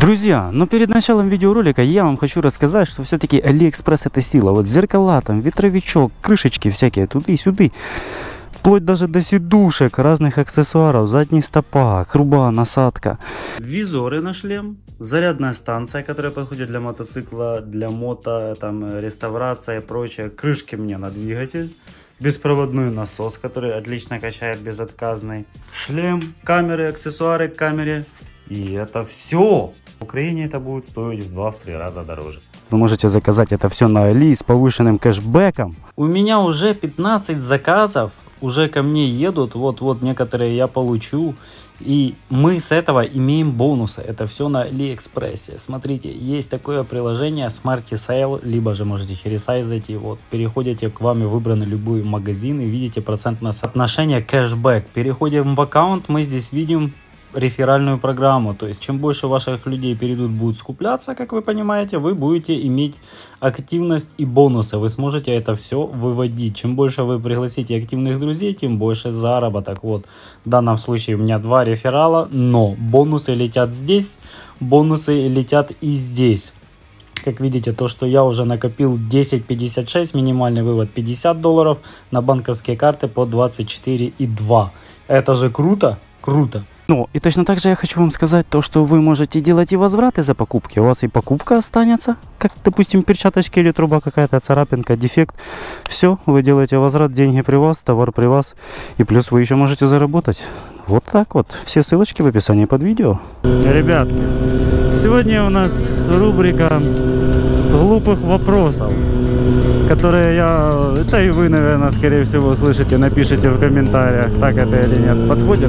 Друзья, но перед началом видеоролика я вам хочу рассказать, что все-таки AliExpress это сила. Вот зеркала, там ветровичок, крышечки всякие, туды-сюды. Вплоть даже до сидушек, разных аксессуаров, задняя стопа, круба, насадка. Визоры на шлем, зарядная станция, которая подходит для мотоцикла, для мото, там реставрация и прочее. Крышки мне на двигатель. Беспроводной насос, который отлично качает, безотказный. Шлем, камеры, аксессуары к камере. И это все. В Украине это будет стоить в 2-3 раза дороже. Вы можете заказать это все на Али с повышенным кэшбэком. У меня уже 15 заказов. Уже ко мне едут. Вот некоторые я получу. И мы с этого имеем бонусы. Это все на AliExpress. Смотрите, есть такое приложение Smarty Sale. Либо же можете через сайт зайти. Вот, переходите к вами выбранный любой магазин и видите процентное соотношение кэшбэк. Переходим в аккаунт. Мы здесь видим реферальную программу, то есть чем больше ваших людей будут скупляться, как вы понимаете, вы будете иметь активность и бонусы, вы сможете это все выводить. Чем больше вы пригласите активных друзей, тем больше заработок. Вот в данном случае у меня 2 реферала, но бонусы летят здесь, бонусы летят и здесь. Как видите, то, что я уже накопил 10.56, минимальный вывод $50 на банковские карты по 24,2. Это же круто, круто. Ну, и точно так же я хочу вам сказать то, что вы можете делать и возвраты за покупки. У вас и покупка останется, как, допустим, перчаточки или труба какая-то, царапинка, дефект. Все, вы делаете возврат, деньги при вас, товар при вас. И плюс вы еще можете заработать. Вот так вот. Все ссылочки в описании под видео. Ребятки, сегодня у нас рубрика глупых вопросов, которые это и вы, наверное, скорее всего слышите, напишите в комментариях, так это или нет. Подходят.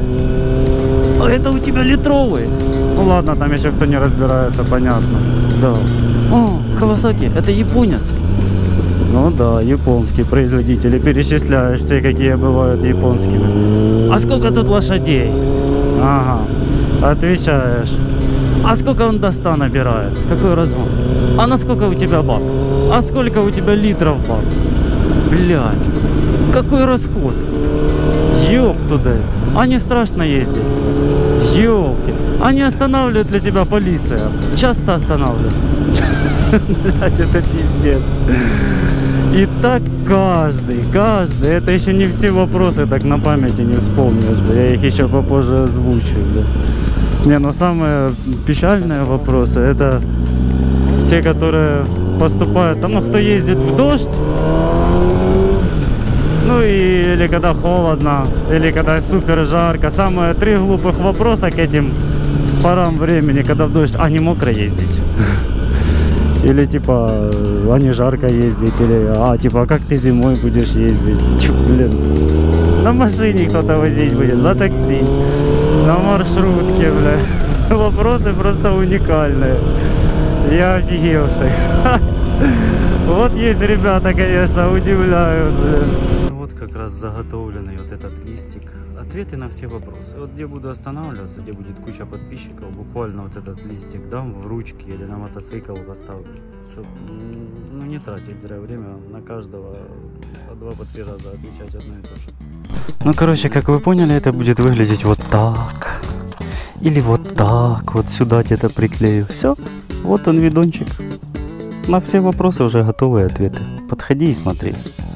А это у тебя литровый. Ну ладно, там еще кто не разбирается, понятно. Да. О, Kawasaki, это японец. Ну да, японские производители. Перечисляешь все, какие бывают японскими. А сколько тут лошадей? Ага. Отвечаешь. А сколько он до 100 набирает? Какой размах? А насколько у тебя бак? А сколько у тебя литров бак? Блядь. Какой расход? Ёб туда. А не страшно ездить? Ёлки. А не останавливает для тебя полиция? Часто останавливает. Блядь, это пиздец. И так каждый. Это еще не все вопросы, так на памяти не вспомнишь. Я их еще попозже озвучу. Не, но самые печальные вопросы, это те, которые поступают, там, ну, кто ездит в дождь, ну, или когда холодно, или когда супер жарко. Самые 3 глупых вопроса к этим порам времени, когда в дождь, а не мокро ездить? Или типа, а не жарко ездить? Или, типа, как ты зимой будешь ездить? Блин, на машине кто-то возить будет, на такси, на маршрутке, бля. Вопросы просто уникальные. Я офигевший. Вот есть ребята, конечно, удивляют, блин. Вот как раз заготовленный вот этот листик. Ответы на все вопросы. Вот где буду останавливаться, где будет куча подписчиков, буквально вот этот листик дам в ручки или на мотоцикл поставлю. Чтобы, ну, не тратить зря время, на каждого по 2-3 раза отвечать одно и то же. Ну, короче, как вы поняли, это будет выглядеть вот так. Или вот так, вот сюда где-то приклею. Все, вот он видончик. На все вопросы уже готовые ответы. Подходи и смотри.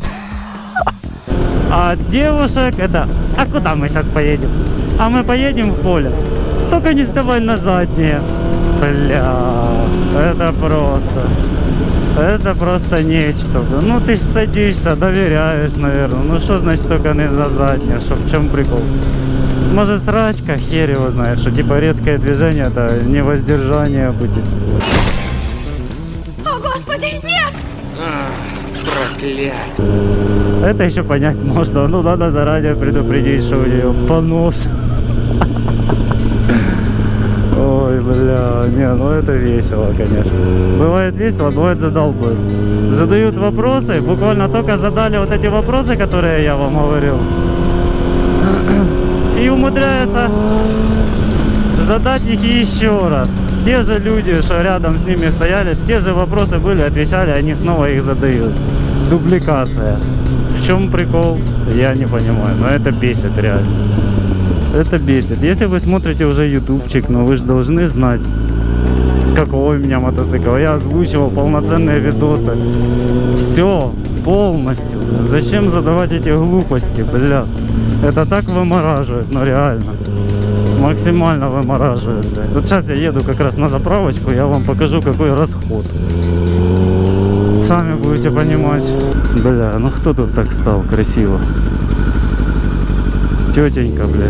А девушек это... А куда мы сейчас поедем? А мы поедем в поле. Только не вставай на заднее. Бля, это просто нечто. Ну ты ж садишься, доверяешь, наверное. Ну что значит только не за заднее? Что, в чем прикол? Может срачка, хер его знает, что типа резкое движение, это не воздержание будет. О, Господи, нет! Проклятье. Это еще понять можно. Ну, надо заранее предупредить, что у нее понос. Ой, бля, не, ну это весело, конечно. Бывает весело, бывает задолбывает. Задают вопросы, буквально только задали вот эти вопросы, которые я вам говорил. И умудряются задать их еще раз. Те же люди, что рядом с ними стояли, те же вопросы были, отвечали, они снова их задают. Дубликация. В чем прикол, я не понимаю, но это бесит реально. Это бесит. Если вы смотрите уже ютубчик, но вы же должны знать, какой у меня мотоцикл. Я озвучивал полноценные видосы. Все, полностью. Зачем задавать эти глупости, бля? Это так вымораживает, ну реально. Максимально вымораживает, блядь. Вот сейчас я еду как раз на заправочку, я вам покажу, какой расход. Сами будете понимать. Бля, ну кто тут так стал красиво? Тетенька, бля.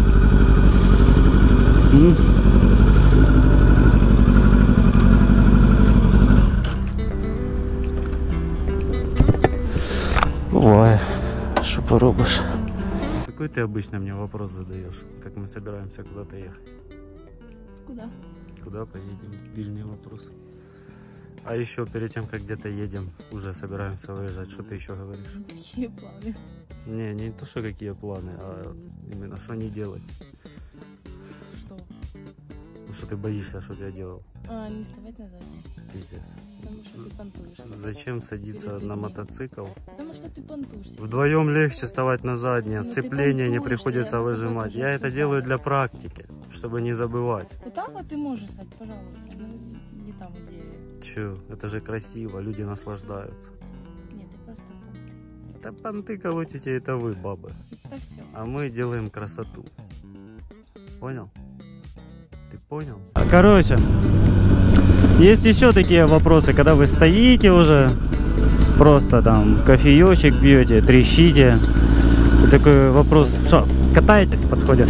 Ой, что поробишь? Какой ты обычно мне вопрос задаешь, как мы собираемся куда-то ехать? Куда? Куда поедем? Дельный вопрос. А еще перед тем, как где-то едем, уже собираемся выезжать. Что ты еще говоришь? Какие планы? Не то, что какие планы, а именно что не делать. Что? Ну, что ты боишься, что я делал? Не вставать назад. Пиздец. Потому что ты понтуешься. Зачем садиться на мотоцикл? Потому что ты понтуешься. Вдвоем легче вставать на заднее, Ну, ты сцепление не понтуешься, приходится я с тобой выжимать. тоже Я это обсуждала. делаю для практики, чтобы не забывать. Вот так вот ты можешь стать, пожалуйста. Ну, не там, где... Че, это же красиво, люди наслаждаются. Нет, ты просто понты. Да понты колотите, это вы, бабы. Это все. А мы делаем красоту. Понял? Ты понял? Короче, есть еще такие вопросы, когда вы стоите уже, просто там кофеечек пьете, трещите. И такой вопрос, что, катаетесь, подходит?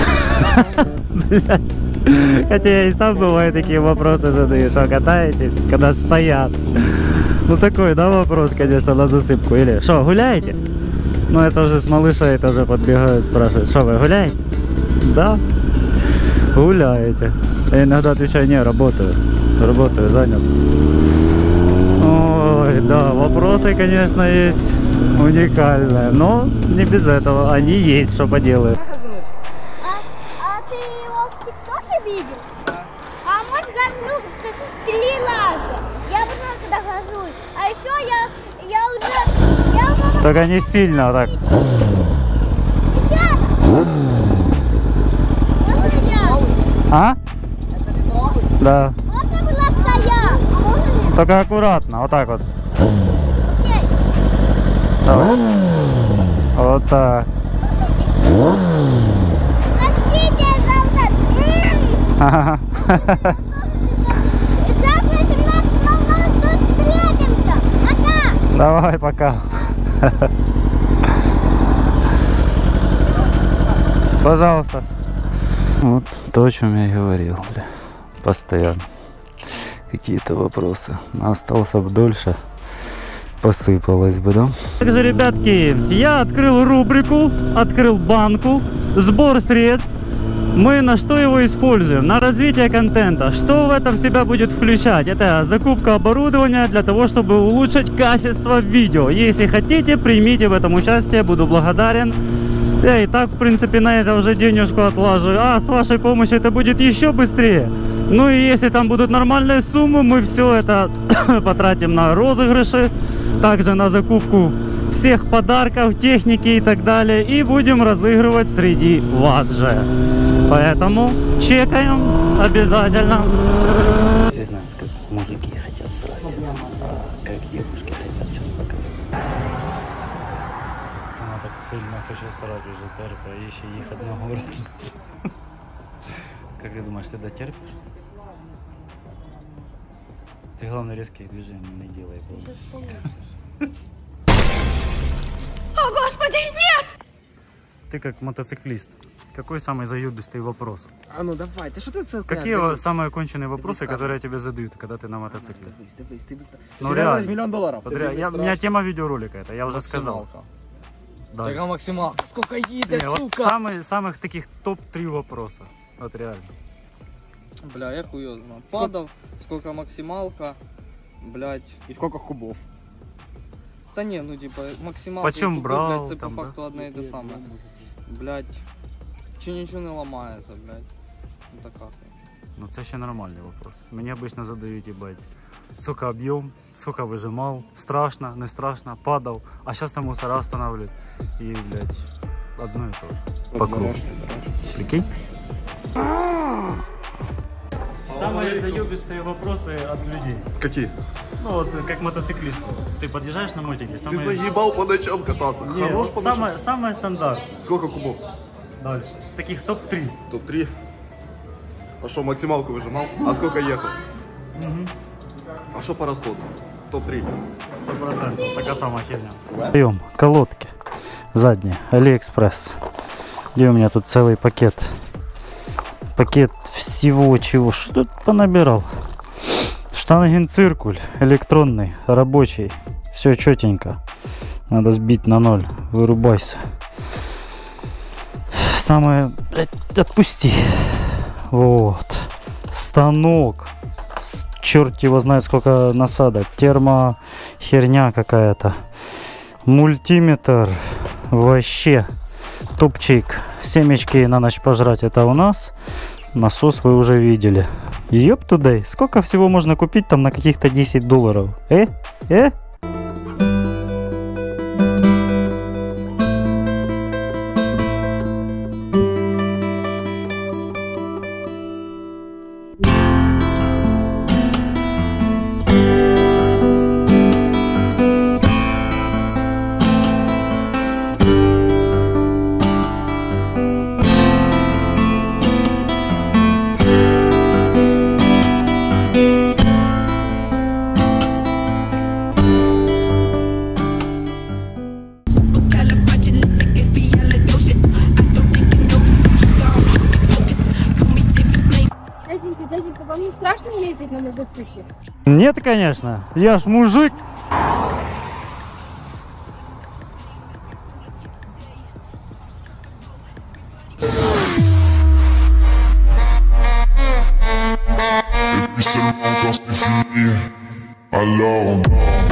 Хотя я и сам бываю такие вопросы задаю, что катаетесь, когда стоят. Ну такой, да, вопрос, конечно, на засыпку. Или, что, гуляете? Ну это уже с малышей тоже подбегают, спрашивают, что, вы гуляете? Да, гуляете. Я иногда отвечаю, не, работаю, занят. Ой, да, вопросы, конечно, есть уникальные, но не без этого, они есть, что поделать. А ты его в ТикТоке видел? Да. А может газнул 3 раза? Я бы знала, когда газуюсь. А еще я уже... Только не сильно так. А? Да. Можно было стоять, а можно нет? Только аккуратно, вот так вот. Окей. Давай. Вот так. Простите за вот это. Ага. Завтра 17:00 тут встретимся. Пока. Давай, пока. Пожалуйста. Вот то, о чем я и говорил, бля. Постоянно. Какие-то вопросы. Остался бы дольше, посыпалось бы, да? Также, ребятки, я открыл рубрику, открыл банку, сбор средств. Мы на что его используем? На развитие контента. Что в этом себя будет включать? Это закупка оборудования для того, чтобы улучшить качество видео. Если хотите, примите в этом участие, буду благодарен. Я и так, в принципе, на это уже денежку отлажу. А с вашей помощью это будет еще быстрее. Ну и если там будут нормальные суммы, мы все это потратим на розыгрыши, также на закупку всех подарков, техники и так далее. И будем разыгрывать среди вас же. Поэтому чекаем обязательно. Все знают, как мужики хотят срать, а как девушки хотят. Сейчас покажу. Она так сильно хочет срать уже, терпа, еще ехать на город. Как ты думаешь, ты дотерпишь? Ты, главное, резких движений не делай. Ты сейчас получишь. О, Господи, нет! Ты как мотоциклист. Какой самый заебистый вопрос? А ну давай, ты что ты целый? Какие самые конченые вопросы, которые тебе задают, когда ты на мотоцикле? Дивись, ти быстро. Ну Ти зараз реально. $1 000 000. Вот реально. У меня тема видеоролика, это я уже сказал. Да. Така максималка. Сколько їде, Не, вот сука? самых таких топ-3 вопроса. Вот реально. Бля, я хуё знаю. Падал, сколько максималка, блядь. І сколько кубов? Та не, ну типа максималка. Почем і кубок, брал, блядь, це там, по факту одне і те саме. Блядь. Чи нічого не ламається, блядь. Ну така. Ну це ще нормальний вопрос. Мені обычно задають, ебать, сколько объем, сколько выжимал, страшно, не страшно, падал, а сейчас там мусора останавливают. И, блядь, одно и то же. По кругу. Прикинь? Самые заебистые вопросы от людей. Какие? Ну вот, как мотоциклисту. Ты подъезжаешь на мотике. Ты заебал по ночам кататься. Не, Хорош по ночам. самое стандартное. Сколько кубов? Дальше. Таких топ-3. Топ-3. А что, максималку выжимал? А сколько ехал? А что по расходу? Топ-3. 100%. Такая самая херня. Даем колодки. Задние. Алиэкспресс. Где у меня тут целый пакет? Пакет всего чего. Что ты понабирал? Штангенциркуль. Электронный. Рабочий. Все четенько. Надо сбить на 0. Вырубайся. Самое... Блядь, отпусти. Вот. Станок. Черт его знает сколько насадок. Термо херня какая-то. Мультиметр. Вообще топчик. Семечки на ночь пожрать это у нас. Насос вы уже видели. Ёп тудей. Сколько всего можно купить там на каких-то $10? Дяденька, вам не страшно ездить на мотоцикле? Нет, конечно. Я ж мужик. Et puis seulement quand c'est fini, alors on dort.